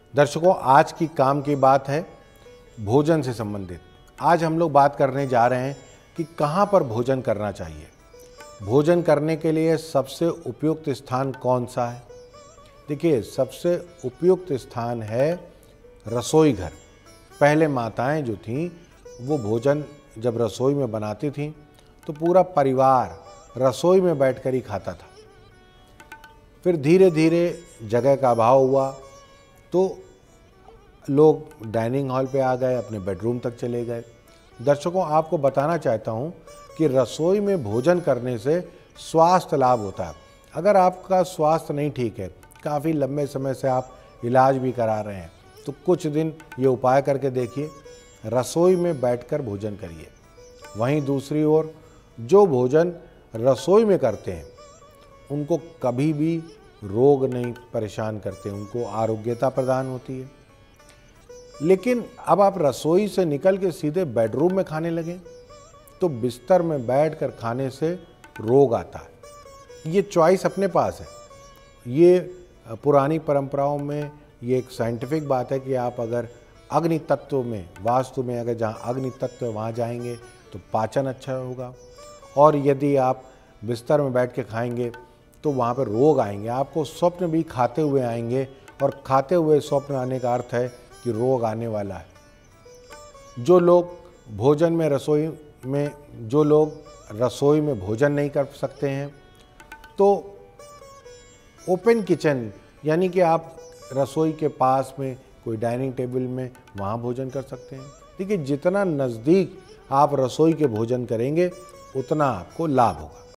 दर्शकों, आज की काम की बात है भोजन से संबंधित। आज हम लोग बात करने जा रहे हैं कि कहाँ पर भोजन करना चाहिए। भोजन करने के लिए सबसे उपयुक्त स्थान कौन सा है? देखिए, सबसे उपयुक्त स्थान है रसोई घर। पहले माताएं जो थीं वो भोजन जब रसोई में बनाती थीं तो पूरा परिवार रसोई में बैठकर ही खाता था। फिर धीरे धीरे जगह का अभाव हुआ तो लोग डाइनिंग हॉल पे आ गए, अपने बेडरूम तक चले गए। दर्शकों, आपको बताना चाहता हूँ कि रसोई में भोजन करने से स्वास्थ्य लाभ होता है। अगर आपका स्वास्थ्य नहीं ठीक है, काफ़ी लंबे समय से आप इलाज भी करा रहे हैं, तो कुछ दिन ये उपाय करके देखिए, रसोई में बैठकर भोजन करिए। वहीं दूसरी ओर जो भोजन रसोई में करते हैं उनको कभी भी रोग नहीं परेशान करते, उनको आरोग्यता प्रदान होती है। लेकिन अब आप रसोई से निकल के सीधे बेडरूम में खाने लगें तो बिस्तर में बैठकर खाने से रोग आता है। ये चॉइस अपने पास है। ये पुरानी परंपराओं में ये एक साइंटिफिक बात है कि आप अगर अग्नि तत्व में, वास्तु में अगर जहाँ अग्नि तत्व है वहाँ जाएंगे तो पाचन अच्छा होगा, और यदि आप बिस्तर में बैठ के खाएंगे तो वहाँ पर रोग आएंगे। आपको स्वप्न भी खाते हुए आएंगे, और खाते हुए स्वप्न आने का अर्थ है कि रोग आने वाला है। जो लोग रसोई में भोजन नहीं कर सकते हैं तो ओपन किचन, यानी कि आप रसोई के पास में कोई डाइनिंग टेबल में वहाँ भोजन कर सकते हैं। देखिए, जितना नज़दीक आप रसोई के भोजन करेंगे उतना आपको लाभ होगा।